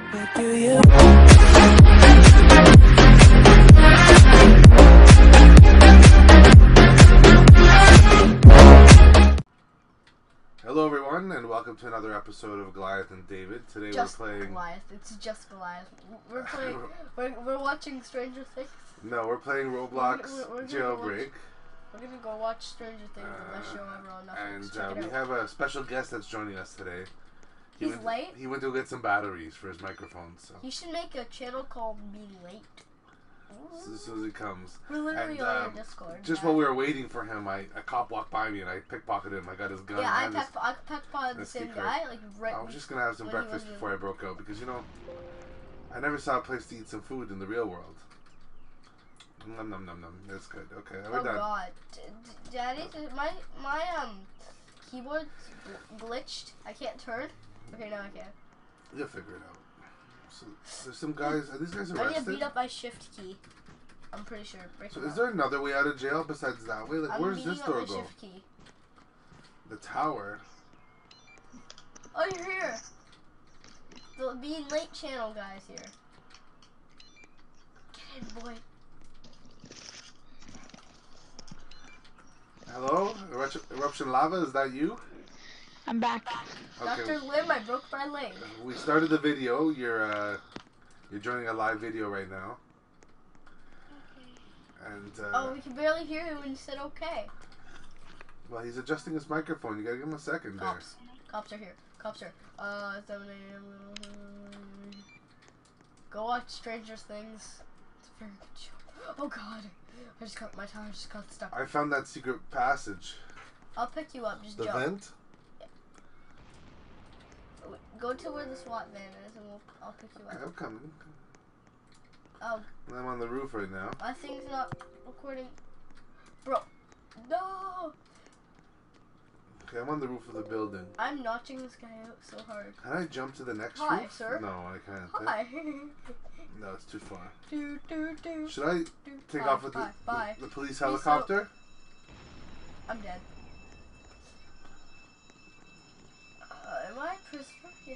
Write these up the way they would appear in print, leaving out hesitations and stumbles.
But do you? Hello everyone, and welcome to another episode of Goliath and David. Today Just we're playing... Goliath. It's just Goliath. We're playing... we're watching Stranger Things. No, we're playing Roblox We're Jailbreak. We're gonna go watch Stranger Things unless you ever on Netflix. And we have a special guest that's joining us today. He's late? He went to get some batteries for his microphone, so... He should make a channel called Being Late. As soon as he comes. We're literally on your Discord. Just while we were waiting for him, a cop walked by me and I pickpocketed him. I got his gun. Yeah, I pickpocketed the same guy. Like, right. I was just gonna have some breakfast before I broke out because, you know, I never saw a place to eat some food in the real world. Nom nom nom nom. That's good. Okay, we're done. Oh God, Daddy, my keyboard's glitched. I can't turn. Okay, now I can. You'll figure it out. So, there's some guys. Are these guys arrested? I need to beat up my shift key. I'm pretty sure. So is there another way out of jail besides that way? Like, where's this door go? Key. The tower. Oh, you're here. The Being Late channel guys here. Get in, boy. Hello, Eruption Lava. Is that you? I'm back. Okay. Dr. Lim, I broke my leg. We started the video. You're joining a live video right now. And oh, we can barely hear you when you said okay. Well, he's adjusting his microphone. You gotta give him a second there. Cops are here. Cops are. 7 a.m. Go watch Stranger Things. It's a very good show. Oh God, my tire just got stuck. I found that secret passage. I'll pick you up. Just the jump. vent. Go to where the SWAT van is, and I'll pick you up. Okay, I'm coming. Oh. I'm on the roof right now. My thing's not recording. Bro. No! Okay, I'm on the roof of the building. I'm notching this guy out so hard. Can I jump to the next Hi, roof? sir. No, I can't. Hi. No, it's too far. Do, do, do. Should I take off with the police helicopter? I'm dead. Am I a prisoner? Yeah.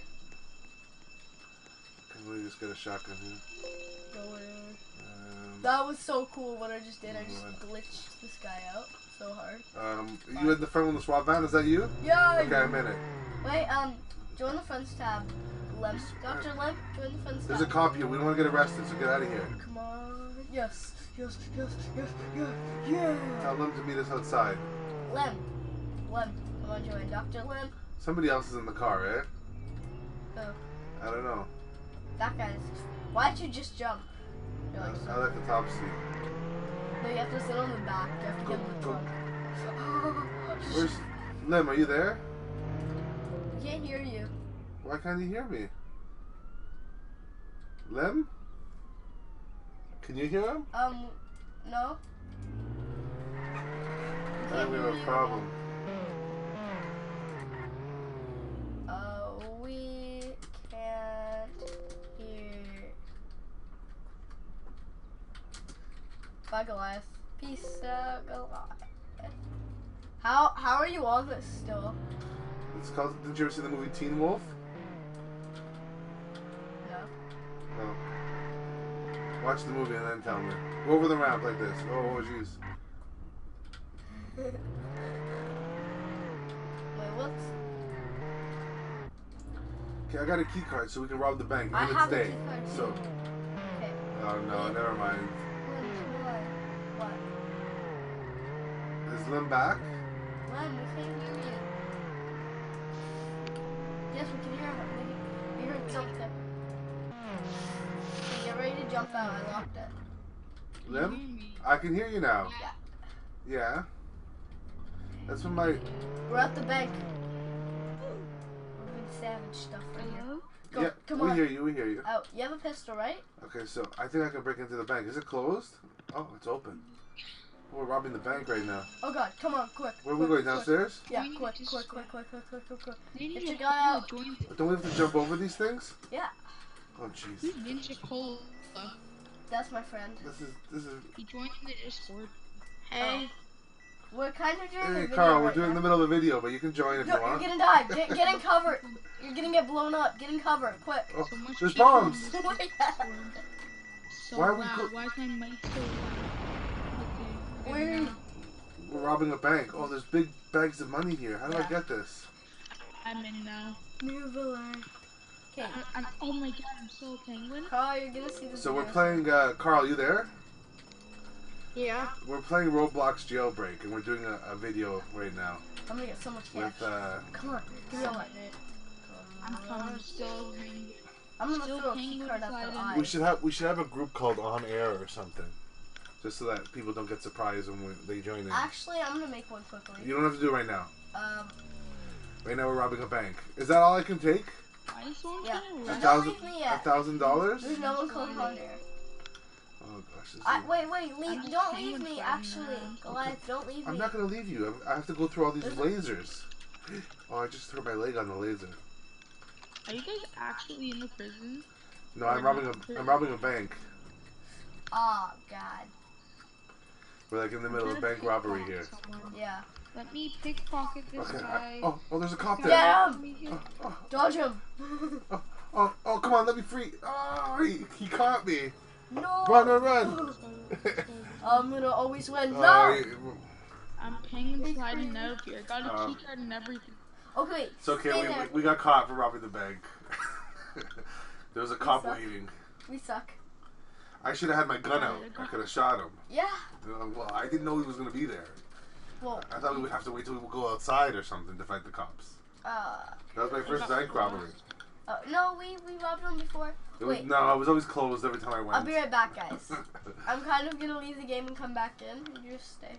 Can we just get a shotgun here? Go in. That was so cool what I just did. I just glitched this guy out so hard. You in the front with the SWAT van? Is that you? Yeah. Okay, I'm in it. Wait, join the friends tab. Lem. Dr. Lem, join the friends tab. There's a cop here. We don't want to get arrested, so get out of here. Come on. Yes. Yes. Yes. Yes. Yes. Yeah. Tell Lem to meet us outside. Lem. Come on, join. Dr. Lem. Somebody else is in the car, eh? Oh. I don't know. That guy's... Why'd you just jump? I like the top seat. No, you have to sit on the back. You have to get in the trunk. Where's... Lem, are you there? I can't hear you. Why can't you hear me? Lem? Can you hear him? No. I think we have a problem. We can't hear. Bye, Goliath. Peace out, Goliath. How are you on this still? It's called. Did you ever see the movie Teen Wolf? No. No. Watch the movie and then tell me. Go over the ramp like this. Oh, jeez. Wait, what? Okay, I got a key card so we can rob the bank. I And have it's a day. key card too. So. Okay. Oh no, never mind. What? Is Lem back? Lem, we can't hear you. Yes, we can hear him. We heard something. Okay, get ready to jump out. I locked it. Lem? I can hear you now. Yeah. Yeah. That's when my... We're at the bank. We're doing savage stuff right here. Go, yeah, come on. We hear you. Oh, you have a pistol, right? Okay, so I think I can break into the bank. Is it closed? Oh, it's open. We're robbing the bank right now. Oh God, come on, quick. Where are we going, downstairs? Yeah, quick. Get your guy out. Don't we have to jump over these things? Yeah. Oh, jeez. Who's Ninja Cola? That's my friend. This is... He joined the Discord. Hey. We're kind of doing a Hey, video Carl, we're right doing now. in the middle of the video, but you can join if No, you you're want. gonna die. Get in cover. You're gonna get blown up. Get in cover, quick. Oh, So much there's cheaper on bombs. this Oh my God. So Why are we loud. go- Why is my mic so loud? Okay. Where- good now. We're robbing a bank. Oh, there's big bags of money here. How do I Yeah. get this? I'm in now. New villain. Okay, Oh my god, I'm still a penguin? Carl, you're gonna see this. So we're video playing, Carl, you there? Yeah. We're playing Roblox Jailbreak, and we're doing a video right now I'm gonna get so much cash. with, Come on, give me all that. I'm coming, still penguin. I'm gonna Still throw a hanging key card at inside their and- eyes. we should have a group called On Air or something, just so that people don't get surprised when they join in. Actually, I'm gonna make one quickly. You don't have to do it right now. Um, Right now we're robbing a bank. Is that all I can take? Why is someone Yeah. trying to Don't rush? leave me yet. $1,000? there's no one called on there. Oh gosh, this is... Wait, I'm leave. just Don't hanging leave me. from Actually, around. Goliath, don't leave I'm me. not gonna leave you. I have to go through all these There's lasers. Oh, I just hurt my leg on the laser. Are you guys actually in the prison? No, I'm robbing a bank. Oh God. We're like in the I'm middle trying of to bank robbery pickpocket here. someone. Yeah. Let me pickpocket this Okay. guy. Oh, there's a cop there. Get him! Me here. Oh, Dodge him. oh, come on, let me free. Oh, he caught me. No. Run. I'm gonna always win. Oh, No. I'm penguin sliding out of here. I got a key card and everything. Okay, wait. It's okay, Stay there. we got caught for robbing the bank. There was a cop suck. waiting. We suck. I should have had my gun out. I could have shot him. Yeah. Well, I didn't know he was going to be there. Well, I thought we would have to wait till we would go outside or something to fight the cops. That was my first bank robbery. no, we robbed him before. Wait. No, it was always closed every time I went. I'll be right back, guys. I'm kind of gonna leave the game and come back in. You just stay.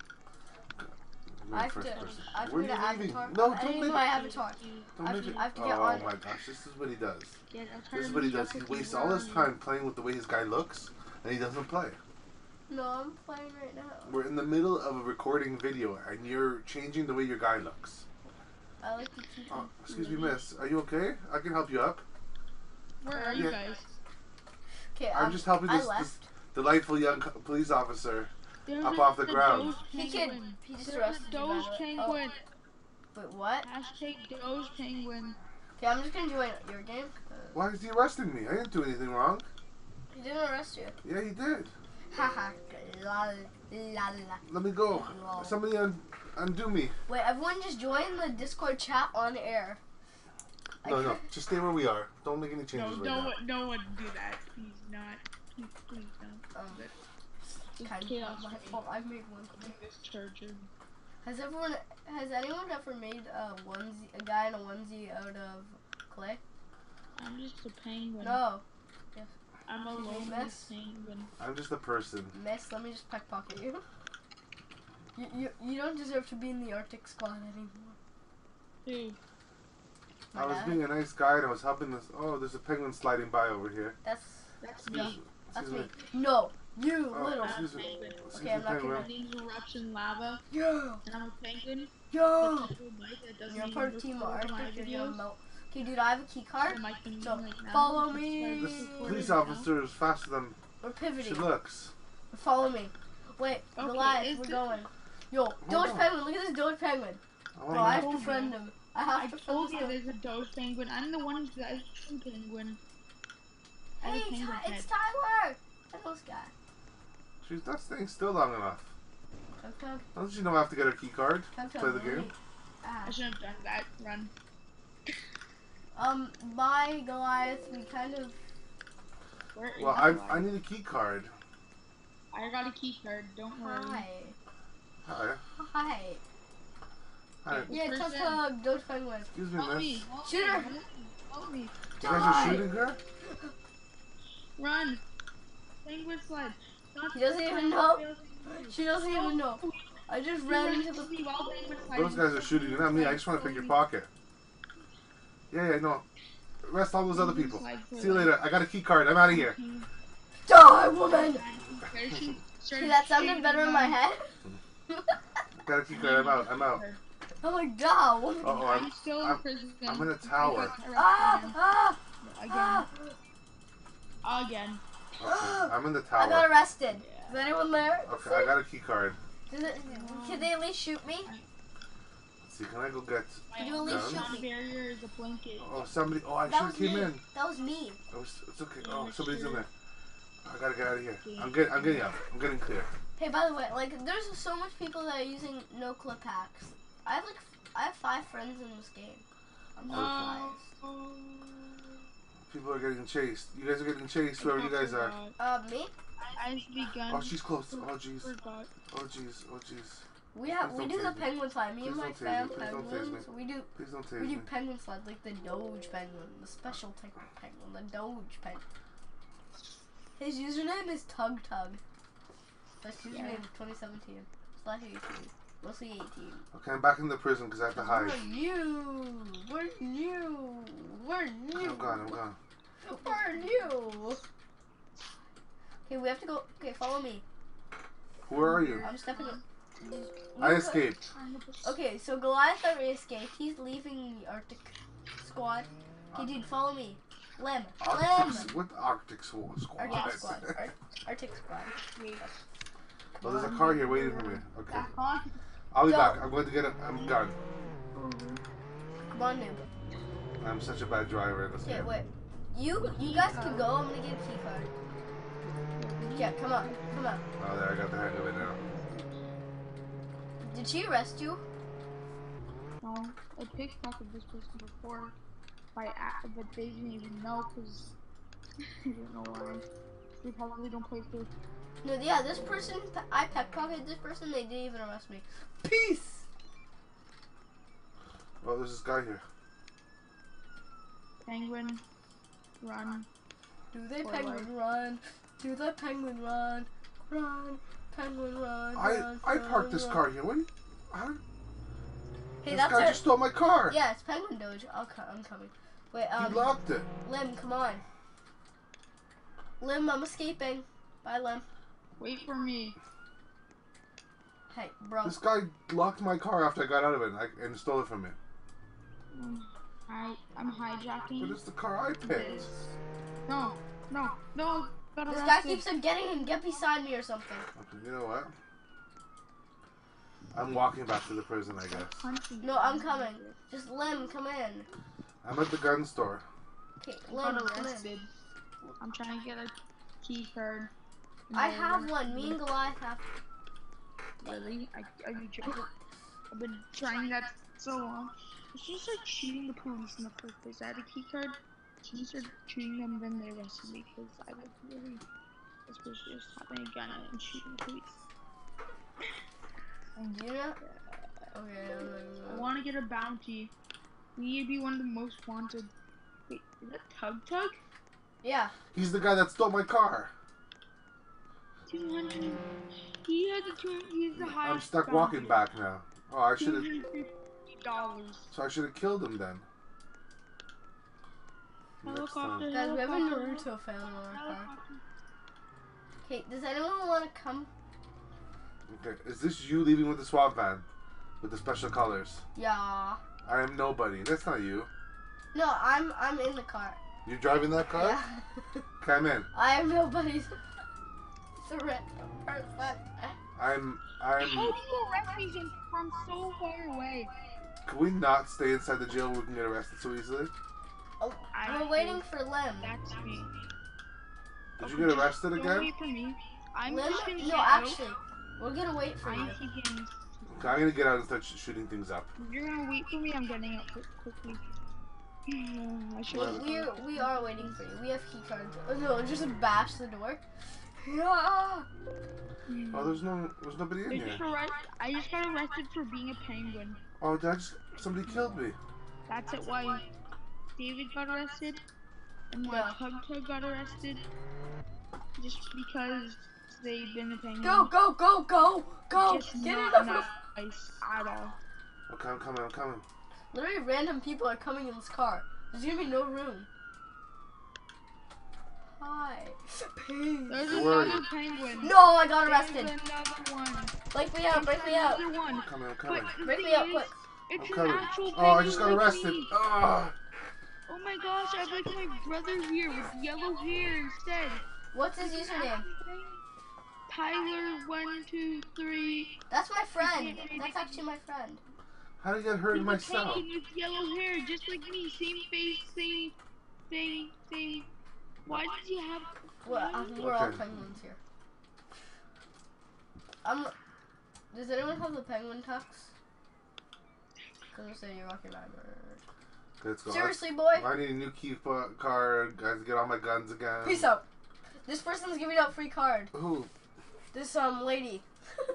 I have to Where go are to you leaving? Avatar. No, I don't need make my Avatar. Don't I make have it. to- I have to get Oh on my it. gosh, this is what he does. Yeah, This is what he does. He wastes all his time playing with the way his guy looks, and he doesn't play. No, I'm playing right now. We're in the middle of a recording video, and you're changing the way your guy looks. I like to keep Oh, excuse me, miss. Are you okay? I can help you up. Where are you Yeah. guys? Okay, I'm just helping I this left. delightful young police officer There's up a- off the a ground. Doge He penguin. just There's arrested a you, by Doge the way. penguin. Wait, what? Hashtag Doge penguin. Okay, I'm just gonna join your game. Why is he arresting me? I didn't do anything wrong. He didn't arrest you. Yeah, he did. Haha. La la la. Let me go. Lol. Somebody undo me. Wait, everyone just join the Discord chat on air. No. Just stay where we are. Don't make any changes right now. No one do that. Please not. Please don't. It's kind chaos of my for me. fault. I made one. This charger. Has anyone ever made a guy in a onesie out of clay? I'm just a penguin. No. I'm a Did you lonely miss? penguin. I'm just a person. Miss, let me just pickpocket you. You don't deserve to be in the Arctic squad anymore. Who? My I was dad? being a nice guy and I was helping this. Oh, there's a penguin sliding by over here. That's me. me. That's Excuse me. No, you Oh, little. excuse me. penguin. Excuse Okay, me, I'm not penguin. My name's Eruption Lava, Yo, and I'm a penguin. yo. With a mic that doesn't You're even part of Team record my Arctic. You're gonna videos. melt. Okay, dude, I have a key card. So my penguin So, right now. follow That's me. why This it's recorded police now. officer is faster than We're pivoting. she looks. Follow me. Wait, Okay, Goliath, is we're it- going. Yo, Doge on. Penguin, look at this Doge Penguin. I Bro, wanna I have know. to friend him. I I have to told friend you him. there's a Doge penguin. I'm the one that's true penguin. I have a Hey, penguin it's head. Tyler. Tyler's guy. She's not staying still long enough. Tug tug. Don't you know I have to get her key card? Tug tug. Play the let me- game? Ah. I shouldn't have done that. Run. Bye, Goliath. We kind of. Where is Well, the I need a key card. I got a key card. Don't worry. Hi. Hi. Hi. Hi. Yeah, Tug Person. Tug, Doge Penguin. Excuse me, Help miss. me. You Help Shoot me, her. help me, help me. guys are Die. shooting her? Run. Penguin slide. Not He doesn't even know. She doesn't even know. I just ran into the. Those guys are shooting you, not me. I just want to pick your pocket. Yeah, no. Arrest all those other people. See you later. I got a key card. I'm out of here. Die, woman! See, that sounded better in my head. Got a key card. I'm out. I'm like, die, woman. Uh-oh, I'm still in I'm- prison. I'm in a tower. Ah! Again. Ah! Again. Okay, I'm in the I got tower. arrested. Is anyone there? Okay, I got a key card. Can they at least shoot me? Let's see, can I go get Can you at least guns? shoot me? Barrier is a blanket. Oh, somebody. Oh, I That should was have came me. in. That was me. It's okay. Oh, somebody's in there. I gotta get out of here. I'm getting out. I'm getting clear. Hey, by the way, like, there's so much people that are using no clip hacks. I have 5 friends in this game. I'm so surprised. People are getting chased. You guys are getting chased, whoever you guys are. Me? I used to be guns. Oh, she's close. Oh, jeez. Forgot. Oh, jeez. Oh, jeez. We Please do don't the tase me. penguin slide. Me and Please my don't tase me. fam Please don't tase me. penguins. Please don't tase We do me. penguin slide like the Doge penguin, the special type of penguin, the Doge penguin. His username is Tug Tug. That's username 2017 /18, mostly 18. Okay, I'm back in the prison because I have to hide. We're new. We're new. We're new. I'm gone. I'm gone. We're new. Okay, we have to go. Okay, follow me. Where are you? I'm stepping up. I escaped. Okay, so Goliath already escaped. He's leaving the Arctic squad. Okay, dude, follow me. Lem. Arctic, what Arctic squad? Arctic squad. Arctic squad. Well, there's a car here waiting for me. Okay. Back on. I'll be Go. back. I'm going to get it. I'm gone. Come on, noob. I'm such a bad driver in this Okay, game. wait. You guys can go. I'm gonna get a key card. Yeah, come on. Come on. Oh, there, I got the hang of it now. Did she arrest you? No, I pickpocketed this person before, but they didn't even know because I don't know why. They probably don't play through. No, yeah, this person, I pickpocketed this person, they didn't even arrest me. Peace! Oh, there's this guy here. Penguin, run. Do they Or penguin like- run? Do the penguin run? Run, penguin run. I parked this car here. What? How? Hey, This that's guy our, just stole my car. yeah, it's Penguin Doge. I'm coming. Wait, He locked it. Lim, come on. Lim, I'm escaping. Bye, Lim. Wait for me. Hey, bro. This guy locked my car after I got out of it and stole it from me. I'm hijacking. But it's the car I picked. No. Got This arrested. guy keeps on getting him. Get beside me or something. Okay, you know what? I'm walking back to the prison, I guess. Punching. No, I'm coming. Just Lim, come in. I'm at the gun store. Okay, Got Lim, come in. arrested. I'm trying to get a key card. I have one. Me and Goliath have. Really? Are you joking? I've been trying that so long. I should start shooting the police in the first place. I had a key card. I should start shooting them, then they arrested me because I was really suspicious having a gun and shooting the police. Do you know? Okay. I want to get a bounty. We need to be one of the most wanted. Wait, is that Tug Tug? Yeah. He's the guy that stole my car. 200. He has he's the highest. I'm stuck bounty. walking back now. Oh, I should have. $250. So I should have killed him then. Next time. Helicopter. Guys, we have a helicopter, Naruto fan on our car. helicopter. Okay, does anyone want to come? Okay, is this you leaving with the swap van? With the special colors? Yeah. I am nobody. That's not you. No, I'm in the car. You driving that car? Yeah. Come in. I am nobody's threat person. I'm. How do you arrest me from so far away? Can we not stay inside the jail where we can get arrested so easily? Oh, I we're waiting for Lim. That's me. Did you get arrested Don't again? wait for me. I'm Lim? just gonna No, get out. actually, we're gonna wait for you. I'm keeping. Okay, I'm gonna get out and start shooting things up. If you're gonna wait for me, I'm getting out quickly. I should have. We are waiting for you. We have key cards. Oh no, just bash the door. Yeah. Oh, there's nobody in here. I just got arrested for being a penguin. Oh, somebody killed me. That's it. Why David got arrested and why Yeah. Tug Tug got arrested? Just because they've been a penguin. Go, go, go, go, go! Just Get not enough of. nice at all. Okay, I'm coming. Literally, random people are coming in this car. There's gonna be no room. Hi. Peace. There's Where are another you? penguin. No, I got arrested. There's another one. Break me out, break me out. Another one. I'm coming. But the Break me thing out, is, quick. It's I'm an coming. actual Oh, I just got penguin like arrested. me. Ah. Oh my gosh, I have like my brother here with yellow hair instead. What's his username? Tyler 123. That's my friend. That's actually my friend. How did I get hurt He's a myself? penguin with yellow hair, just like me. Same face, same thing, same. Why did you have? Well, we're all Okay. penguins here. Does anyone have the penguin tux? Because I say you're rocking my bird. Let's go. Seriously, boy. I need a new key card. Guys, get all my guns again. Peace out. This person's giving out free card. Who? This lady.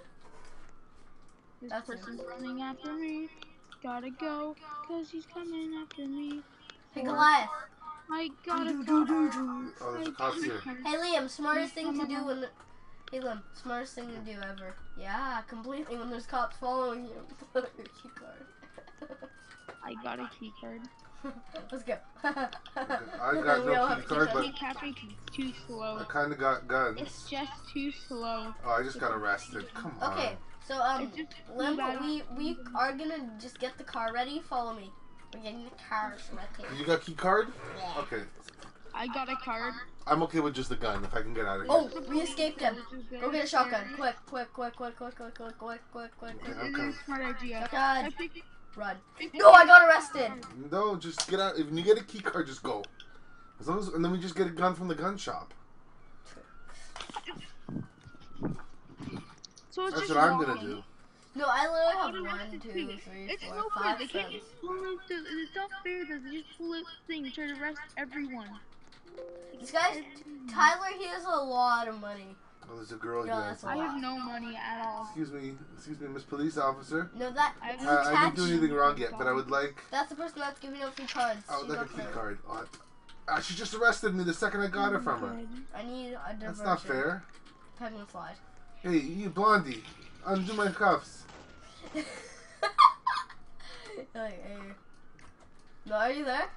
This That's person's running after me. Gotta go, cause he's coming after me. Hey Goliath. I gotta Do, go. Oh, there's a cops here. Hey Liam, smartest thing to do when. Hey Liam, smartest thing to do ever. Yeah, completely when there's cops following you. Put up your key card. I got a key card. Let's go. I got We all no have key card, but Key tapping is too slow. I kind of got guns. It's just too slow. Oh, I just got arrested. Come on. Okay, so It's just Limp, bad. we are gonna just get the car ready. Follow me. We're getting the cars ready. You got key card? Yeah. Okay. I got a card. I'm okay with just the gun if I can get out of here. Oh, we escaped him. Go get a shotgun. Quick, quick, quick, quick, quick, quick, quick, quick, quick, quick. Okay, This is a smart idea. I Shotgun. think Run. No, I got arrested. No, just get out. If you get a key card, just go. As long as, and then we just get a gun from the gun shop. so. It's That's just what I'm walking. gonna do. No, I literally How have do I 1, have to 2, do it? 3, It's 4, no fair. 5 They can't friends. just pull out the. It's not fair that they just pull out the thing, try to arrest everyone. This guy's Tyler. He has a lot of money. Oh, there's a girl No, here. that's a I lot. have no money at all. Excuse me, Miss Police Officer. No, that I I didn't do Itachi. anything wrong yet, but I would like. That's the person that's giving out free cards. I would She's like a up key there. card. Oh, she just arrested me the second I got it from her. I need a diversion. That's not fair. Penguin slide. Hey, you blondie, undo my cuffs. Like, hey. No, are you there?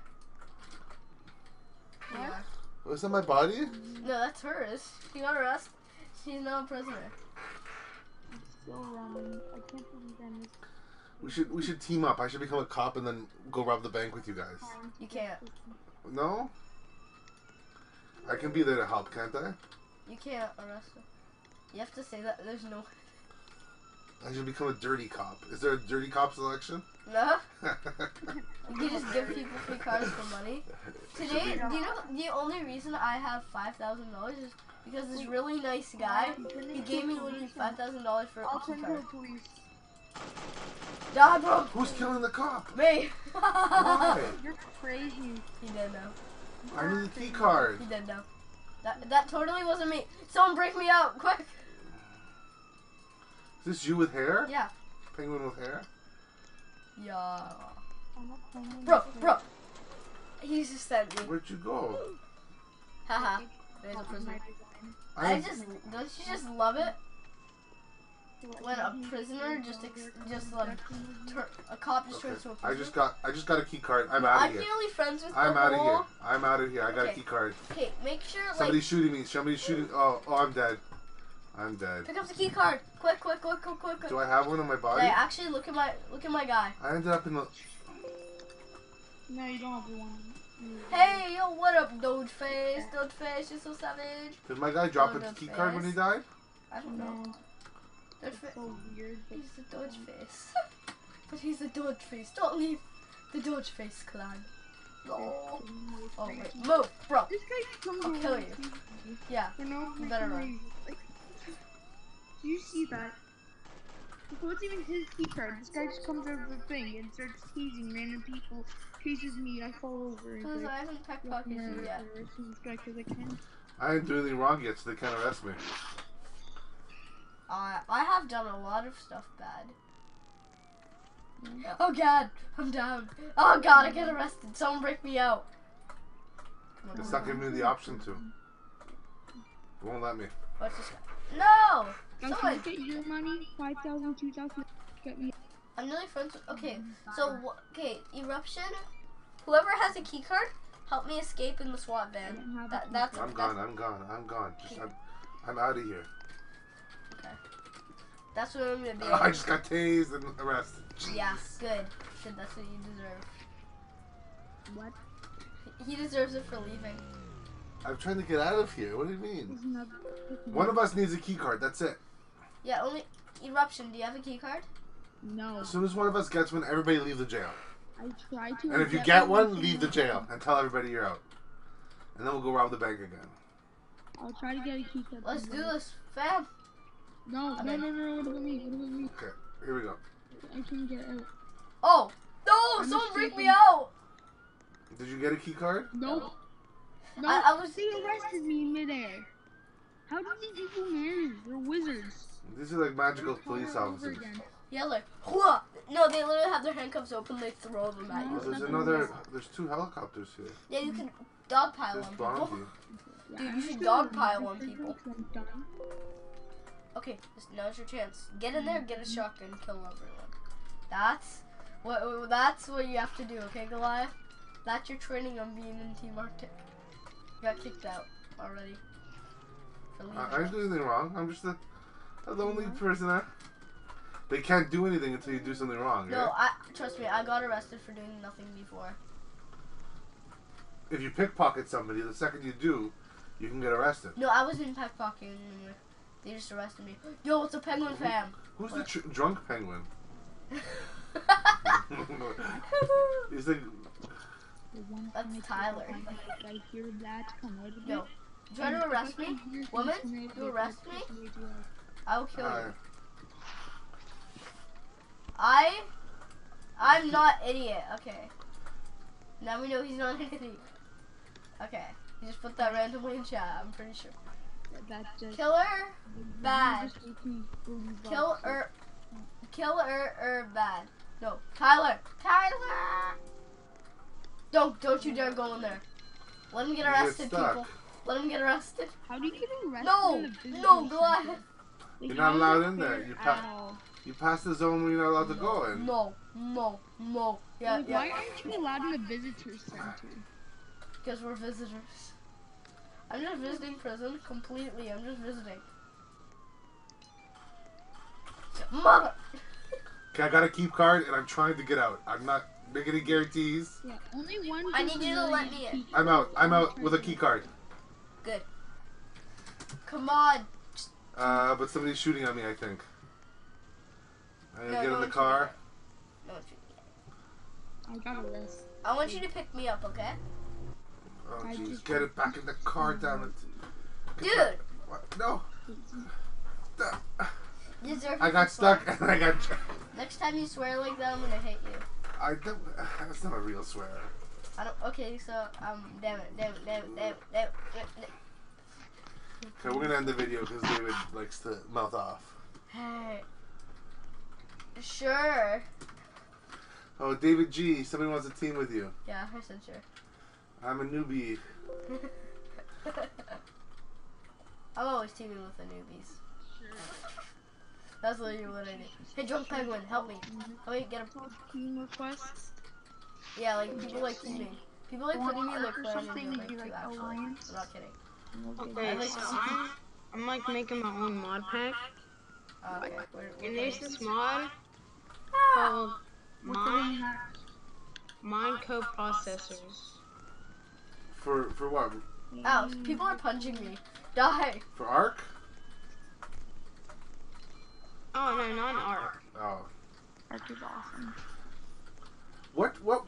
What? Yeah. Was that my body? No, that's hers. She got arrested. She's now a prisoner. So wrong. I can't believe I missed. We should team up. I should become a cop and then go rob the bank with you guys. You can't. No? I can be there to help, can't I? You can't arrest her. You have to say that. There's no. I should become a dirty cop. Is there a dirty cop selection? No. You just give people free cars for money. Today, do you know the only reason I have $5,000 is because this really nice guy, he gave me literally $5,000 for I'll a key send card. the police. Die, bro. Who's killing the cop? Me. Why? You're crazy. He did know. I need a key card. He did know. That totally wasn't me. Someone break me out, quick. Is this you with hair? Yeah. Penguin with hair? Yeah. I'm not playing Bro. He just sent me. Where'd you go? Haha. There's a prisoner. I Don't you just love it when a prisoner a cop just turns to a I prisoner? I just got a key card. I'm out I'm of here. the only friends with I'm the out of here. whole- I'm out of here. I got a Okay. key card. Okay, make sure Somebody's shooting me. Somebody's shooting. Oh, I'm dead. I'm dead. pick up the key card. Quick. Do I have one on my body? Hey, actually look at my guy. I ended up in the. No, you don't have one. Hey, yo, what up, Dogeface? Dogeface, you're so savage. Did my guy drop Oh, a the key card when he face. died? I don't know. No, it's Dogeface. so weird. But He's the Dogeface. But he's a Dogeface. Don't leave the Dogeface clan. No. Oh wait, move, bro. This guy comes I'll kill around you. teasing me Yeah. for no You better freaking run. reason. Like, do you see that? Before it's even his key card, this guy just comes over the thing and starts teasing random people. Chases me, I fall over. He's Because like, I haven't pickpocketed you yet. This guy 'cause I can. I didn't do anything wrong yet, so they can't arrest me. I have done a lot of stuff bad. Oh god, I'm down. Oh god, I get arrested. Someone break me out. Come on, It's come not on. giving me the option to. It won't let me. What's this guy? No! Now, Someone. can you get your money? 5,000, 2,000. Get me. I'm really friends with. Okay, so eruption. Whoever has a key card, help me escape in the SWAT van. That's I'm gone. I'm gone. I'm out of here. Okay. That's what I'm gonna do. I just got tased and arrested. Yeah, good. Good. That's what you deserve. What? He deserves it for leaving. I'm trying to get out of here. What do you mean? Isn't that One of us needs a key card. That's it. Yeah, only Eruption. Do you have a key card? No. As soon as one of us gets one, everybody leave the jail. I tried to. And if you get one, leave the jail and tell everybody you're out. And then we'll go rob the bank again. I'll try to get a key card. Let's do this, fam. No, Okay. no. What about me? What about me? Okay, here we go. I can get out. Oh no! I'm Someone break me mistaken. out. Did you get a key card? No. No. I was. They arrested me in midair. How did these people manage? They're wizards. These are like magical Start police over officers. again. Yeah, like, "Hua!" No, they literally have their handcuffs open. They throw them at Oh, you. there's another. There's 2 helicopters here. Yeah, you can dogpile There's on people. Bonzi. Yeah, Dude, I'm you just should gonna dogpile leave on this people. because I'm done. Okay, now's your chance. Get in there, get a shotgun, kill everyone. That's what you have to do, okay, Goliath? That's your training on being in Team Arctic. You got kicked out already. For leaving. I didn't do anything wrong. I'm just a lonely prisoner. They can't do anything until you do something wrong, No, right? trust me, I got arrested for doing nothing before. If you pickpocket somebody, the second you do, you can get arrested. No, I wasn't pickpocketing anymore. They just arrested me. Yo, it's a penguin fam. Who's the drunk penguin? He's like, The one That's time I Tyler. feel like I hear that come out of Yo, it. you trying to arrest me? Woman, you arrest me? I will kill you. I'm not idiot. Okay. Now we know he's not an idiot. Okay. You just put that randomly in chat. I'm pretty sure. That just Killer, bad. just makes me believe Killer, bad. No, Tyler. Tyler. Don't you dare go in there. Let him get You get arrested, stuck. people. Let him get arrested. How do you get arrested? No, in a visitor no, center? Goliath. Like, You're how not is allowed it in there. fair You at all? you pass the zone where you're not allowed to go in. No. Yeah, Like, yeah. why aren't you allowed in the visitor center? Because we're visitors. I'm just visiting prison completely. I'm just visiting. Mother. Okay, I got a keep card and I'm trying to get out. I'm not making any guarantees. Yeah, only one. I need person you to really let gets me in. key I'm out. I'm out with a key card. Good. Come on. But somebody's shooting at me, I think. I'm gonna No, get no in the one's car. No, I got arrested. I want you to pick me up, okay? Oh, I jeez. just- Get it back in the car, damn it. Dude. What? No. These are I got stuck and I got... Next time you swear like that, I'm gonna hit you. I don't... That's not a real swear. I don't. Okay, so damn it. Okay, we're gonna end the video because David likes to mouth off. Hey. Sure. Oh, David G, somebody wants to team with you. Yeah, I said sure. I'm a newbie. I'm always teaming with the newbies. That's literally what I do. Hey, drunk penguin, help me. Help me get a. Team requests. Yeah, like people like teaming. People like putting me in their Or clan something and to be like like two actually. alliance. I'm not kidding. Okay, like so I'm like making my own mod pack, Okay. and there's this mod called Mine Coprocessors. For what? Ow, people are punching me. Die. For Ark? Oh no, not Ark. Oh. Ark is awesome. What Don't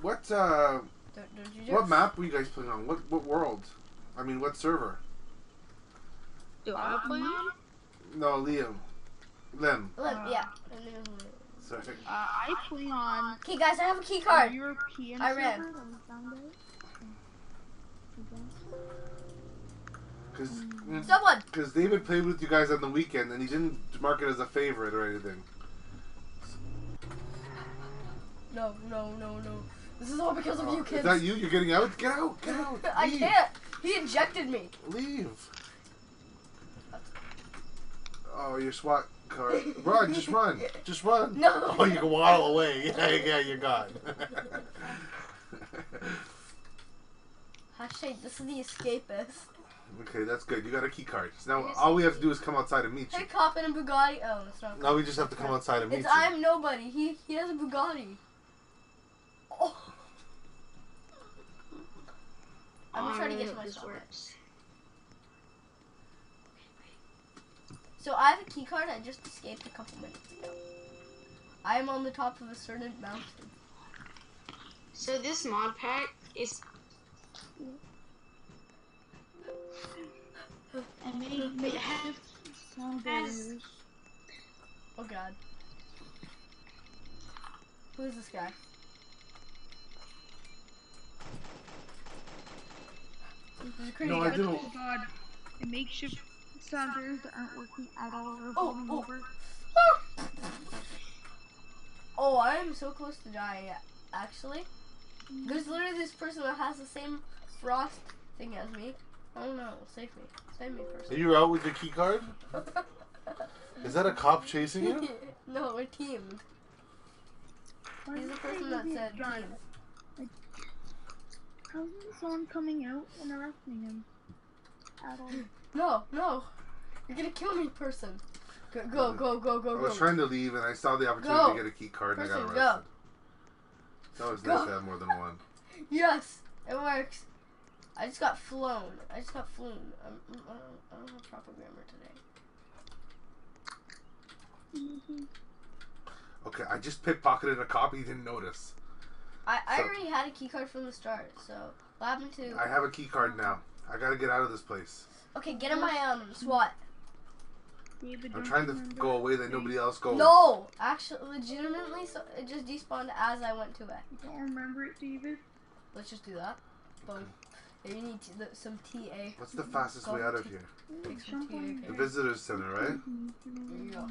you what map were you guys playing on? What world? I mean, what server? Do I play on? No, Liam. Lim. Yeah. Sorry. I play on Okay, guys, I have a key a card. European I ran. server that we found out. Someone. Because David played with you guys on the weekend and he didn't mark it as a favorite or anything. No. This is all because of you kids. Is that you? You're getting out? Get out! Get out! I Leave. can't. He injected me. Leave. Oh, your SWAT car. Run, just run. Just run. No. Oh, you can waddle away. Yeah, you're gone. Hashtag, this is the escapist. Okay, that's good. You got a key card. So now all we have to do is come outside and meet Hey, you. cop in a Bugatti. Oh, it's not. Now we just have to come outside and meet It's you. I'm nobody. He has a Bugatti. Oh. I'm gonna try to get to how my this stuff. works. So I have a key card. I just escaped a couple minutes ago. I am on the top of a certain mountain. So this mod pack is I may have sound barriers. Oh god. Who is this guy? There's a crazy No, I guy. don't. Oh god, it makeshift sound barriers that aren't working at all are Oh, falling oh. over. Oh, I am so close to dying, actually. There's literally this person that has the same frost thing as me. Oh no, save me. Save me, Are person. you out with your key card? Is that a cop chasing you? No, we're teamed. Why He's the is person it that being said done? team. How is someone coming out and arresting him? At all? No, no. You're gonna kill me, person. Go, go, go, go, go, I was go. trying to leave and I saw the opportunity Go. to get a key card and I got Person, arrested. That was nice Go. to have more than one. Yes, it works. I just got flown. I just got flown. I don't have proper grammar today. Okay, I just pickpocketed a cop. He didn't notice. I So- already had a key card from the start, so what happened to... I have a key card now. I gotta get out of this place. Okay, get in my SWAT. David, I'm don't trying you to remember go away that thing? nobody else goes. No! Actually, legitimately, so it just despawned as I went to it. You don't remember it, David? Let's just do that. Boom. Yeah, you need some TA. What's the fastest way out of here? Take some Jump on TA. The visitor's center, right? There you go.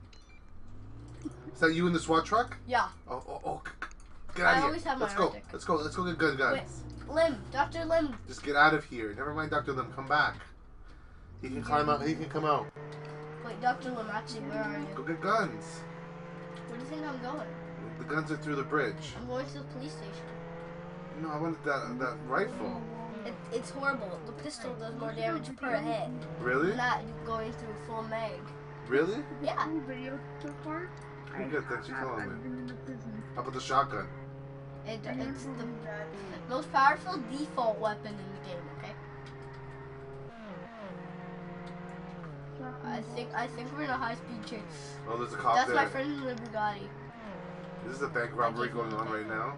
Is that you in the SWAT truck? Yeah. Oh, get I out of always here. have my Let's go. Arctic. Let's go. Let's go get gun guns. Lim, Dr. Lim. Just get out of here. Never mind, Dr. Lim. Come back. He can climb out. He can come out. Wait, Dr. Lim, actually, where are Go you? get guns. Where do you think I'm going? The guns are through the bridge. I'm going to the police station. No, I wanted that rifle. It's horrible. The pistol does more damage per hit Really? than that going through full mag. Really? Yeah. Full video so far? You get that, you telling I've me. been in the prison. How about the shotgun? It's the most powerful default weapon in the game, okay? I think we're in a high speed chase. Oh, there's a cop That's there. my friend in the Bugatti. This is a bank robbery going on right now.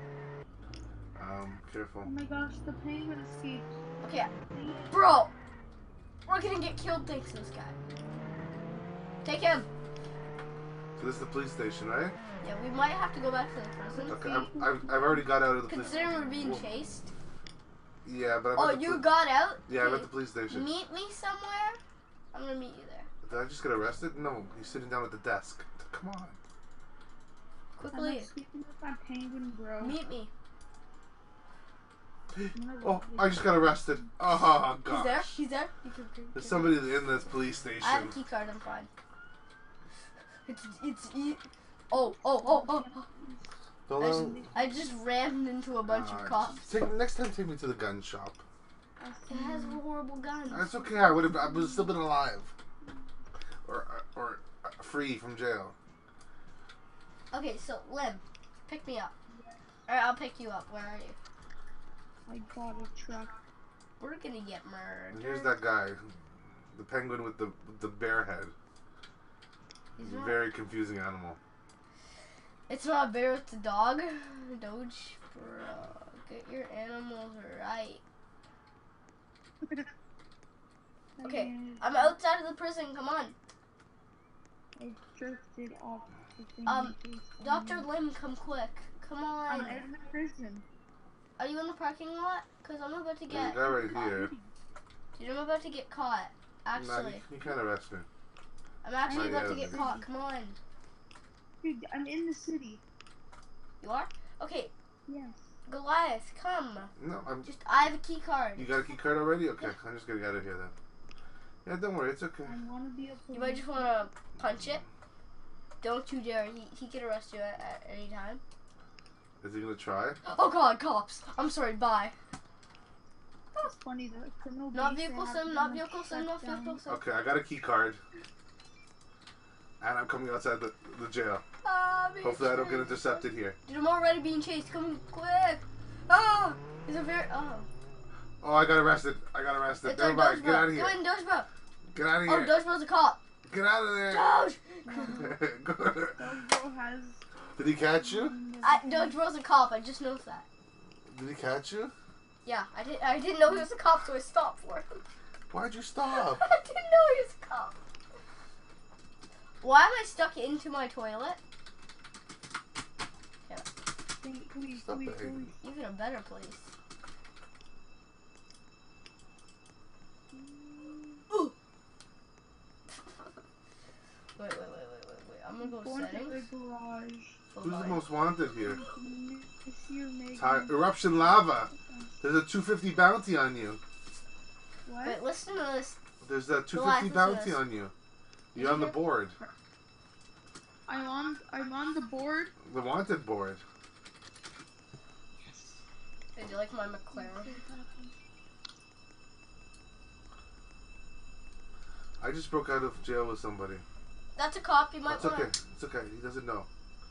Careful. Oh my gosh, the penguin escaped. Okay, bro, we're gonna get killed thanks to this guy. Take him. So this is the police station, right? Yeah, we might have to go back to the prison. Okay, I've already got out of the police. Considering we're being Whoa. chased. Yeah, but I'm Oh, at the you got out? Yeah, I'm Okay. at the police station. Meet me somewhere. I'm gonna meet you there. Did I just get arrested? No, he's sitting down at the desk. Come on. I'm Quickly, escaping with my penguin, bro. meet me. Oh, I just got arrested. Oh, He's there. gosh. He's there. You can- There's somebody in this police station. I have a key card. I'm fine. Oh. Hello? I just ran into a bunch of cops. Next time, take me to the gun shop. It has horrible guns. That's okay. I would have still been alive, or free from jail. Okay, so Lim, pick me up. Alright, I'll pick you up. Where are you? I got a truck. We're gonna get And murdered. here's that guy, the penguin with the bear head. He's He's a not- very confusing animal. It's not a bear, it's a dog. Doge, bro. Get your animals right. Okay, And I'm outside of the prison. Come on. I drifted off the thing. Dr. Lim, come quick. Come I'm on. out of the prison. Are you in the parking lot? Because I'm about to There's get a guy right caught. here. Dude, I'm about to get caught. Nah, Actually, you can't arrest me. I'm actually Oh, about yeah, to get okay. caught. Come on. Dude, I'm in the city. You are? Okay, Yes. Goliath, come. No, I have a key card. You got a key card already? Okay, I'm just gonna get out of here then. Yeah, don't worry, it's okay. I want to be a police. You might just want to punch it. Don't you dare. He can arrest you at any time. Is he gonna try? Oh god, cops. I'm sorry, bye. It's funny that criminal. Not base, they vehicle have sim, them not vehicle sim, shut not down. vehicle sim. Okay, I got a key card. And I'm coming outside the jail. Hopefully I don't get intercepted here. Dude, I'm already being chased. Come quick. Ah! There's a very... Oh. Oh, I got arrested. I got arrested. It's Never on mind. Get out of Dodgebro. here. Go in, Dodgebro. Get out of Oh, here. Dodgebro's a cop. Get out of there. Doge. Dodgebro has. Did he catch you? Dodgebro's a cop. I just noticed that. Did he catch you? Yeah, I didn't know he was a cop, so I stopped for him. Why'd you stop? I didn't know he was a cop. Why am I stuck into my toilet? Please, Stop please, it. please. Even a better place. Ooh. Wait. I'm gonna go Go into settings. the garage. Who's the most wanted here? If you make Eruption Lava. There's a 250 bounty on you. what? Wait, listen to this. There's a Relax, 250 listen to bounty this. on you. Did You're you on the hear? board. I'm on the board. The wanted board. Did you like my McLaren? I just broke out of jail with somebody. That's a cop. You might It's want okay. It's okay. He doesn't know.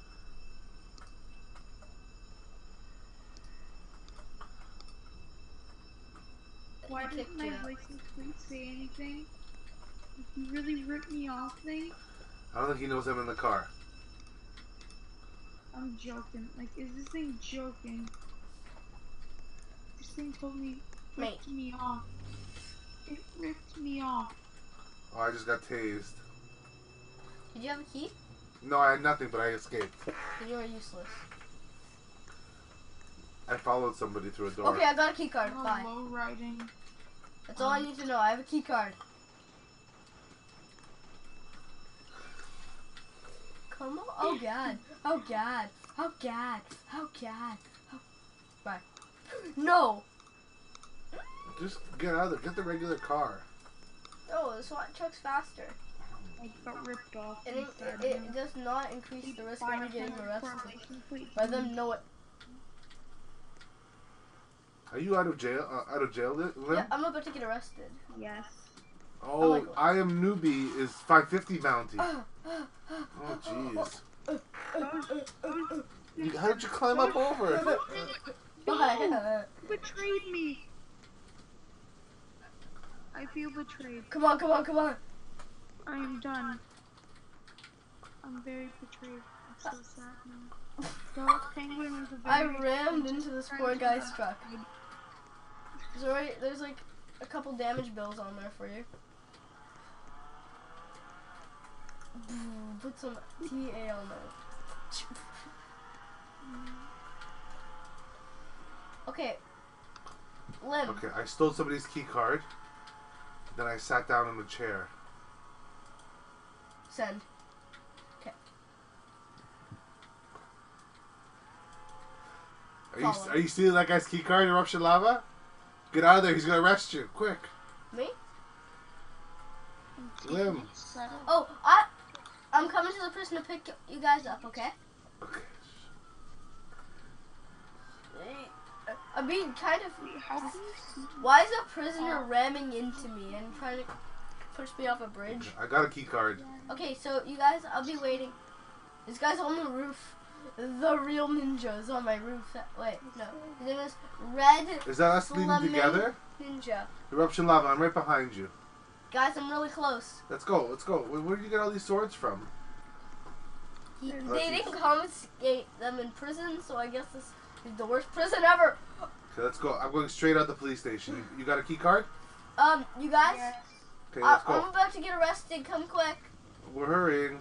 Why He didn't kicked my you out. license plate say anything? He really ripped me off thing. I don't think he knows I'm in the car. I'm joking. Like, is this thing joking? This thing told me, Mate. ripped me off. It ripped me off. Oh, I just got tased. Did you have a key? No, I had nothing, but I escaped. Then you are useless. I followed somebody through a door. Okay, I got a key card. I'm Bye. low riding. That's all I need to know. I have a key card. Come on. Oh god. Oh god. Oh god. Oh god. Oh. Bye. No. Just get out of there. Get the regular car. No, the SWAT truck's faster. I got ripped off. And it does not increase the risk of me getting arrested. By them know it. Are you out of jail? Lim? Yeah, I'm about to get arrested. Yes. Oh, my God. I am newbie is 550 bounty. Oh jeez. How did you climb up over? Bye. Betrayed me. I feel betrayed. Come on, come on, come on. I am done. I'm very betrayed. I'm so sad now. The penguin was a I very rammed into this poor guy's truck. Sorry, there's like a couple damage bills on there for you. Put some TA on there. Okay. Lim. Okay, I stole somebody's key card. Then I sat down in the chair. Send. Okay. Follow. Are you stealing that guy's key card, Eruption Lava? Get out of there, he's gonna arrest you. Quick. Me? Lim. Oh, I'm coming to the prison to pick you guys up, okay? Okay. I'm being kind of... How can you see? Why is a prisoner ramming into me and trying to push me off a bridge? I got a key card. Okay, so you guys, I'll be waiting. This guy's on the roof. The real ninja is on my roof. Wait, no. His name is Red Is that us leading Lemon together? Ninja. Eruption Lava, I'm right behind you. Guys, I'm really close. Let's go, let's go. Where did you get all these swords from? They didn't confiscate them in prison, so I guess this is the worst prison ever. Okay, let's go. I'm going straight out the police station. You got a key card? You guys, Okay, let's I'm go. about to get arrested. Come quick. We're hurrying.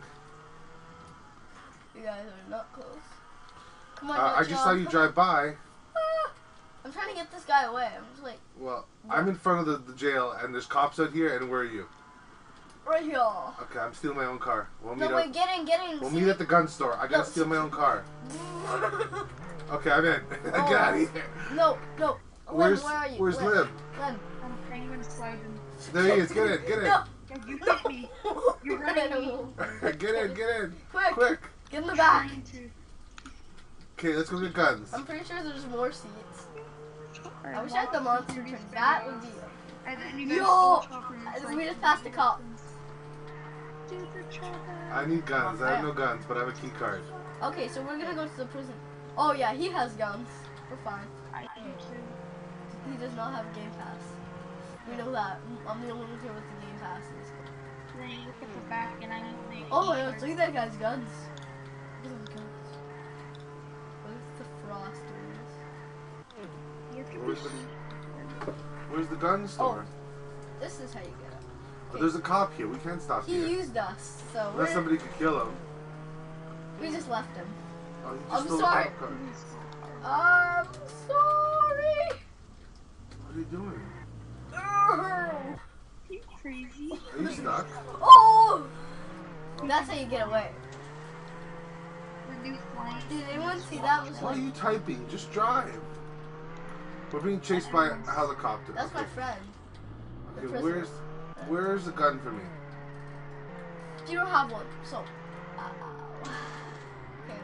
You guys are not close. Come on, I just saw you drive by. Ah, I'm trying to get this guy away. I'm just like, Well, I'm in front of the jail, and there's cops out here, and where are you? right here. Okay, I'm stealing my own car. We'll meet No, wait, get in. We'll See meet me? at the gun store. I gotta No, steal my own car. Okay, I'm in. Get out of here. No. Where's Lim, where are you? Where's Lim? Lim? Lim. I'm penguin sliding. There he is. Get in. Get in. No. Yeah, you hit me. You're running me. Get in. Get in. Quick. Quick. Get in the back. Trying to- Okay, let's go get guns. I'm pretty sure there's more seats. I Alright, wish I had the monster train. That would be. And then you guys Yo! stole chopper and it's We like- just passed a cop. Do the chopper. I need guns. I have no guns, but I have a key card. Okay, so we're gonna go to the prison. Oh yeah, he has guns. We're fine. I do too. he does not have Game Pass. We know that. I'm the only one here with the Game Passes. Then you look at the back and I think. Oh my god, look at that guy's guns. Look at his guns. What is the Frost doing this? You have to Where's the, be- where's the gun store? This is how you get up. But there's a cop here. We can't stop He here. used us, so Unless somebody could kill him. we just left him. Oh, you just I'm stole the sorry. cop car. I'm sorry. What are you doing? Oh! You crazy? Are you stuck? Oh! That's how you get away. The new flying. Did anyone see that? Was What are like, you typing? Just drive. We're being chased by a helicopter. that's my friend. Okay, the where's the gun for me? You don't have one, so. Okay, okay.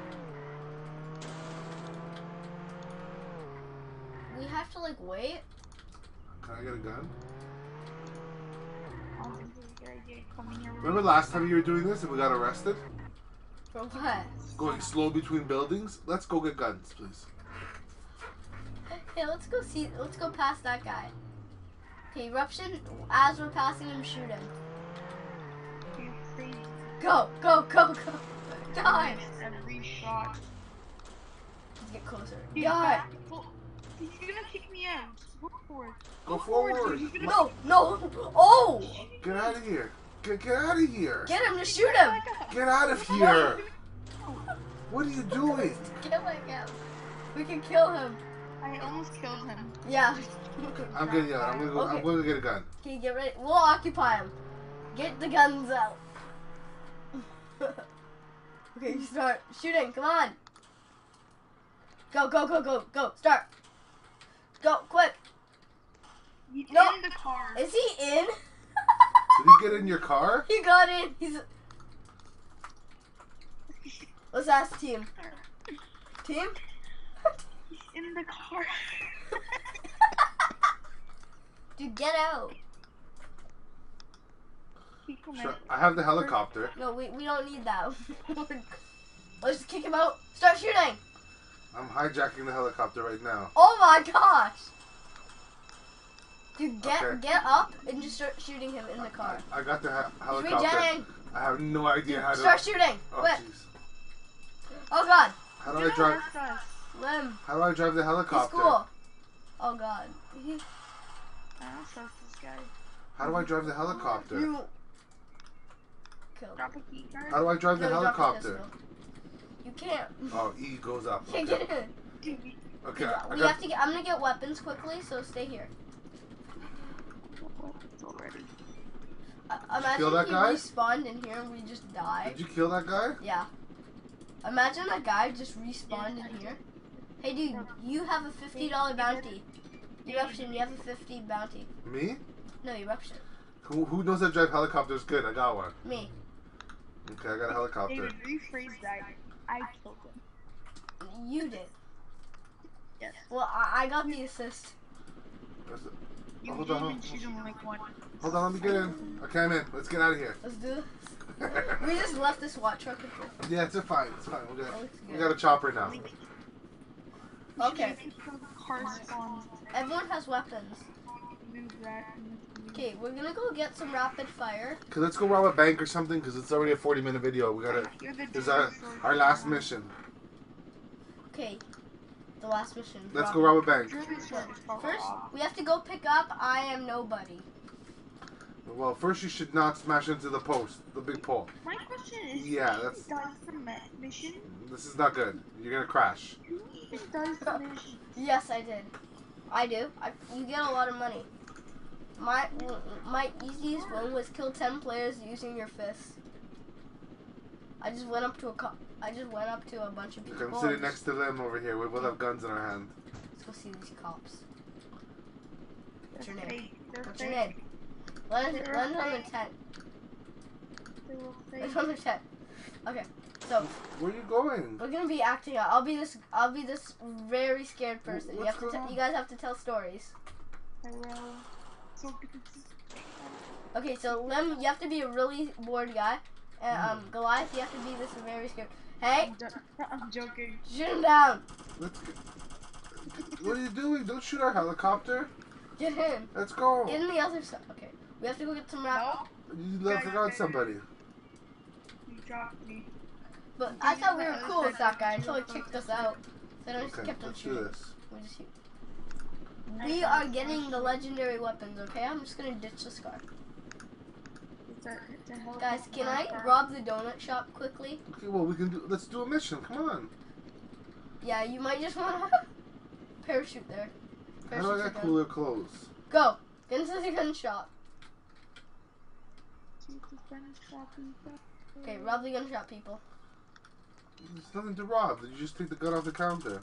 We have to like wait. Can I get a gun? I don't think it's a good idea coming here. Remember last time you were doing this and we got arrested? For what? Going slow between buildings? Let's go get guns, please. Hey, let's go see. Let's go past that guy. Okay, eruption. As we're passing him, shoot him. You crazy. Go, go, go, go. Die. Every shot. Let's get closer. He's Die. back. Well, he's gonna kick me out. Go forward. Go forward. He's gonna No, no. Oh! Get out of here. Get out of here. Get him to shoot him. Get out of here. What are you doing? Get like him. We can kill him. I almost killed him. Yeah. I'm getting out. I'm gonna go. Okay. I'm gonna get a gun. Okay, get ready. We'll occupy him. Get the guns out. Okay, start shooting. Come on. Go, go, go, go, go. Start. Go, quick. He's No. in the car. Is he in? Did he get in your car? He got in. He's. Let's ask team. Team? He's in the car. Dude, get out. Kick him Sure. out. I have the helicopter. No, we don't need that. Let's just kick him out. Start shooting. I'm hijacking the helicopter right now. Oh my gosh. Dude, Okay. get up and just start shooting him in the car. I got the He's helicopter. regenerating. I have no idea how to. Start shooting. Oh Quick. jeez. Oh god. How do I drive? Left us. Lim. How do I drive the He's helicopter? cool. Oh god. I don't trust this guy. How do I drive the helicopter? You killed him. Drop a key card. How do I drive the No, drop helicopter? this, no. You can't. Oh, E goes up. You can't Okay. get in. Dude, Okay. I We got. have to get. I'm gonna get weapons quickly, so stay here. it's already. Imagine kill that if guy? he respawned in here and we just died. Did you kill that guy? Yeah. Imagine a guy just respawned in here. Hey dude, you have a $50 bounty. Eruption, you have a 50 bounty. Me? No, Eruption. Who knows how to drive helicopters good? I got one. Me. Okay, I got a helicopter. David, rephrase that. I killed him. You did. Yes. Well, I got the assist. You Hold didn't on, even shoot him like one. Hold on, let me get in. Okay, I'm in. Let's get out of here. Let's do this. We just left this SWAT truck in here. Yeah, it's fine. It's fine. That looks We good. got a chopper now. Okay. Car spawns. Everyone has weapons. Move that. Okay, we're gonna go get some rapid fire. Okay, let's go rob a bank or something because it's already a 40-minute video. We gotta. This is our last mission. Okay. The last mission. Let's go rob a bank. First, we have to go pick up I Am Nobody. Well, first you should not smash into the post, the big pole. My question is, Yeah, who that's- does the mission? This is not good. You're gonna crash. Who even does the mission? Yes, I did. I do. You get a lot of money. My easiest one was kill 10 players using your fists. I just went up to a bunch of people. Okay, I'm sitting next to them over here. We both have guns in our hand. Let's go see these cops. What's your They're name? fake. They're What's your fake. name? Land on the tent. They were fake. Land on the tent. Okay, so Where are you going? we're gonna be acting out. I'll be this very scared person. What's going on? You guys have to tell stories. Hello. So Okay, so Lim, you have to be a really bored guy. And Goliath, you have to be this very scared. Hey, I'm joking. shoot him down. Let's get. What are you doing? Don't shoot our helicopter. Get in. Let's go. Get in the other side. Okay. We have to go get some rap. No, You left forgot somebody. you dropped me. But I thought we were cool with that guy until he kicked us out. Then I just Okay, kept on let's do shooting. this. We just shoot. We are getting the legendary weapons, okay? I'm just gonna ditch the scar. It's a hell of a Guys, can I car. rob the donut shop quickly? Okay, well we can do. Let's do a mission. Come on. Yeah, you might just want to parachute there. How do I Parachute get the gun. cooler clothes? Go. Get into the gun shop. Okay, rob the gun shop, people. There's nothing to rob. Did you just take the gun off the counter?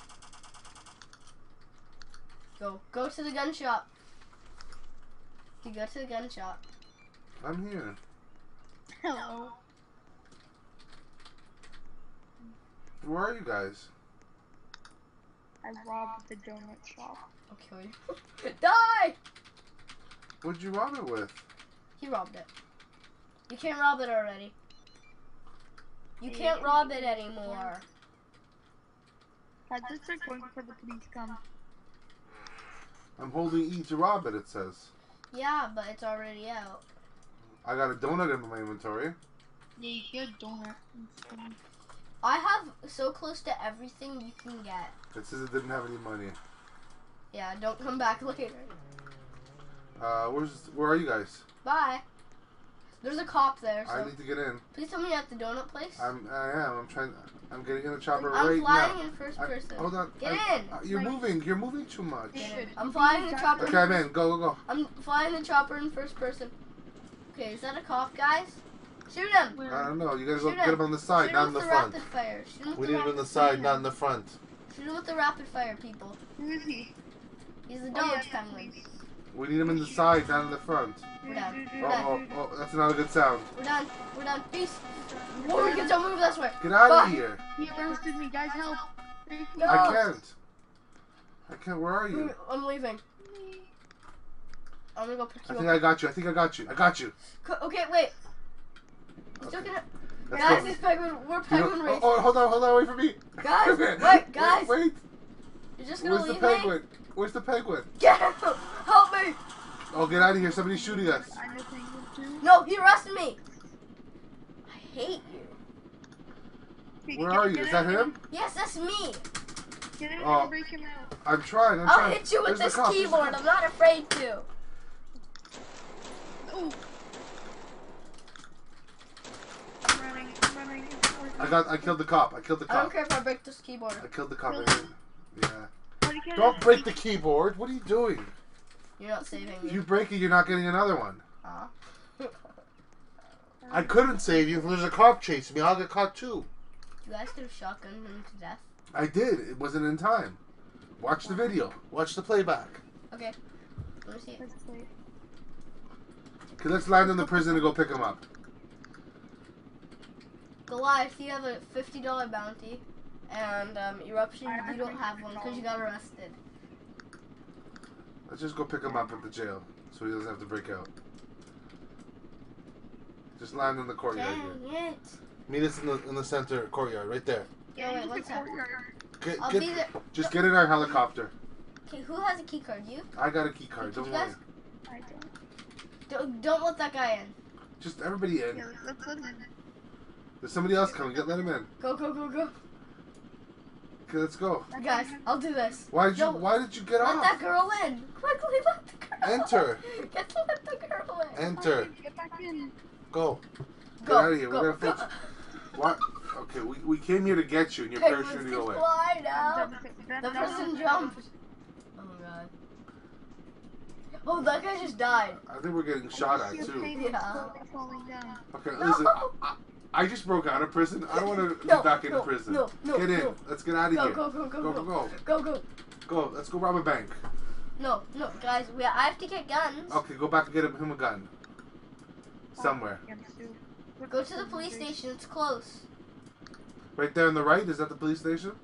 Go. Go to the gun shop. You go to the gun shop. I'm here. Hello. Where are you guys? I robbed the donut shop. I'll kill you. Die! What'd you rob it with? He robbed it. You can't rob it already. You can't rob it anymore. I just start going for the police come. I'm holding E to rob it, it says. Yeah, but it's already out. I got a donut in my inventory. Yeah, you get a donut. I have so close to everything you can get. It says it didn't have any money. Yeah, don't come back later. Where are you guys? Bye. There's a cop there, I so need to get in. please tell me you're at the donut place. I am. I'm getting in the chopper I'm right flying now. in first person. Hold on. Get in. You're moving. You're moving too much. Get in. I'm flying the chopper. Okay, I'm in. Go, go, go. I'm flying the chopper in first person. Okay, is that a cop, guys? Shoot him. I don't know. You gotta go Shoot get him. him on the side, Shoot not him in the with front. rapid fire. Shoot him with We the need him in rapid the side, fire. not in the front. Shoot him with the rapid fire, people. Who is he? He's the Oh, yeah, Doge Penguin. please. We need him in the side, not in the front. We're done. Oh, that's not a good sound. We're done. We're done. Peace. Whoa, we can still move this way. Get out Bye. of here. He arrested me, guys, help. No. I can't. I can't. Where are you? I'm leaving. I'm gonna go pick I you think up. I got you. I think I got you. I got you. Okay, wait. He's Okay. looking at. Let's Guys, go. it's penguin. We're You penguin know- race. oh, hold on. Wait for me. Guys, wait, guys. Wait. You're just gonna Where's the leave me? penguin? Where's the penguin? Get him! Help me! Oh, get out of here. Somebody's shooting us. I know penguin too. No, he arrested me. I hate you. Okay, Where get- are you? get Is that out. him? Yes, that's me. Get in Oh. and break him out. I'm trying. I'm I'll trying. hit you with Where's the this cop? Where's the keyboard. cop? I'm not afraid to. Oh. I'm running. I killed the cop. I killed the I don't cop. care if I break this keyboard. I killed the cop. Kill Yeah. How'd he get Don't out? break the keyboard. What are you doing? You're not saving If me. you break it, you're not getting another one. Aw. I couldn't save you if there's a cop chasing me. I'll get caught too. You guys could have shotgunned him to death. I did. It wasn't in time. Watch the video. Watch the playback. Okay. Let me see it. Let's play. Okay, let's land in the prison and go pick him up. Goliath, you have a $50 bounty. And Eruption, you don't have one because you got arrested. Let's just go pick him up at the jail so he doesn't have to break out. Just land in the courtyard here. Dang it. Meet us in the center courtyard, right there. Yeah, wait, into one the sec. courtyard. I'll Get, be there. just get in our helicopter. Okay, who has a key card? You? I got a key card. Did Don't you worry. guys- I don't. Don't let that guy in. Just everybody in. Yeah, let's let him in. There's somebody else coming. Let him in. Go, go, go, go. Okay, let's go. Guys, I'll do this. Why did you? No, Why did you get Let that off? girl in. Quickly, let the girl Enter. Let the girl in. Enter. Get back in. Go. Get Go, out of here. go, We're gonna fix. What? Okay, we came here to get you, and you're Penguins parachuting can away. fly I'm now. done with it. The person jumped. Oh god. Oh, that guy just died. I think we're getting shot at Your too. penguin's Yeah. slowly falling down. Okay, No. listen. I just broke out of prison. I don't want to No, be back in no, prison. no, no, Get in. no. Let's get out of Go, here. go, go, go, Go, go, go. Go, go. Go. Let's go rob a bank. No, guys, I have to get guns. Okay, go back and get him a gun. Somewhere. Yeah, I'm still- Go to the police station. It's close. Right there on the right. Is that the police station?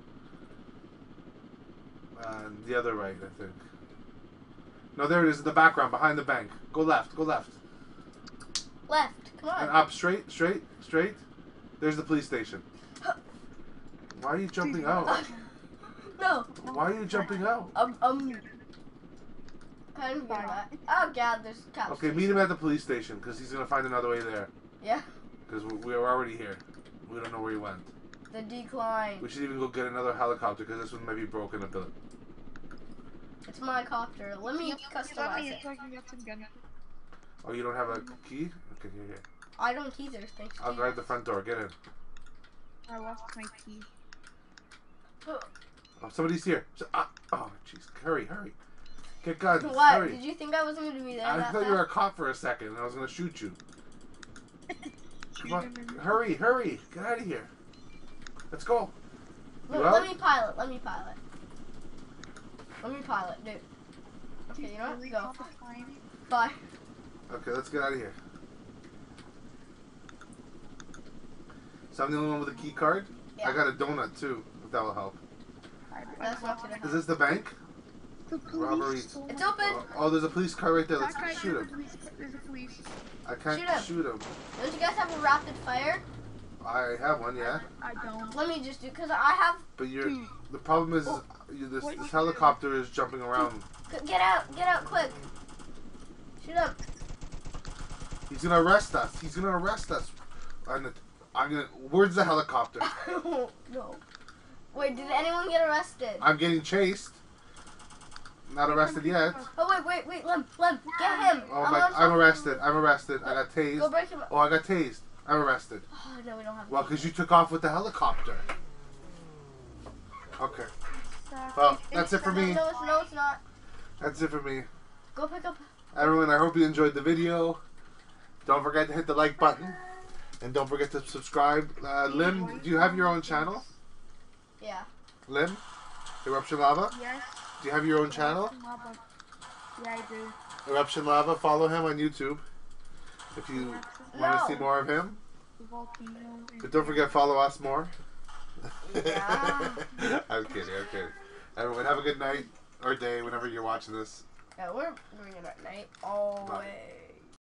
The other right, I think. No, there it is in the background, behind the bank. Go left. Go left. Left. Come And on. up, straight. There's the police station. Why are you jumping out? No. Why are you jumping out? Kind of that. Oh god, there's cops. Okay, meet him at the police station because he's gonna find another way there. Yeah. Because we're already here. We don't know where he went. The decline. We should even go get another helicopter because this one might be broken a bit. It's my copter. Let me customize it. So I can get some gun. Oh, you don't have a key? Okay, here. I don't either, thanks to I'll you. guard the front door. Get in. I lost my key. Oh, somebody's here. Oh, jeez. Hurry, hurry. Get guns. What? Hurry. Did you think I wasn't going to be there? I that thought you were a fast? cop for a second and I was going to shoot you. Come on. Shoot him in- Hurry, hurry. Get out of here. Let's go. You Let out? me pilot. Let me pilot, dude. Okay, you know what? Really Go. got the time. Bye. Okay, let's get out of here. So I'm the only one with a key card? Yeah. I got a donut too, if that will help. That's not gonna Is help. this the bank? The Robbery. police stole It's my- open. Oh, there's a police car right there. Let's That guy shoot is a him. police. There's a police. I can't Shoot him. shoot him. Don't you guys have a rapid fire? I have one, yeah. I don't. Let me just do, because I have. But Dude. the problem is Oh. this What you helicopter is jumping around. Get out quick. Shoot him. He's gonna arrest us. He's gonna arrest us. Where's the helicopter? No. Wait, did anyone get arrested? I'm getting chased. Not arrested yet. Oh, wait, Lem, get him. Oh I my! want I'm something. arrested. I'm arrested. I got Go tased. break him up. Oh, I got tased. I'm arrested. Oh, no, we don't have Well, because you took off with the helicopter. Okay. Well, that's it for me. No, it's not. That's it for me. Go pick up. Everyone, I hope you enjoyed the video. Don't forget to hit the like button. And don't forget to subscribe. Lim, do you have your own channel? Yeah. Lim? Eruption Lava? Yes. Do you have your own channel? Yeah, I do. Eruption Lava. Follow him on YouTube if you want to see more of him. The volcano. But don't forget, follow us more. Yeah. I'm kidding. Everyone, have a good night or day whenever you're watching this. Yeah, we're doing it at night always.